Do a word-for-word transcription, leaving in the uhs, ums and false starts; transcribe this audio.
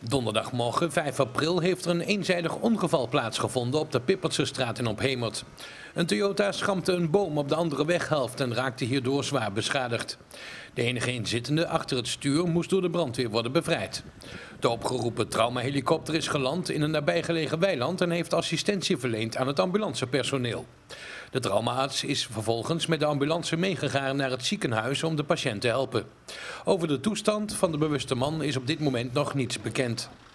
Donderdagmorgen vijf april heeft er een eenzijdig ongeval plaatsgevonden op de Pippertsestraat in Ophemert. Een Toyota schampte een boom op de andere weghelft en raakte hierdoor zwaar beschadigd. De enige inzittende achter het stuur moest door de brandweer worden bevrijd. De opgeroepen traumahelikopter is geland in een nabijgelegen weiland en heeft assistentie verleend aan het ambulancepersoneel. De traumaarts is vervolgens met de ambulance meegegaan naar het ziekenhuis om de patiënt te helpen. Over de toestand van de bewuste man is op dit moment nog niets bekend.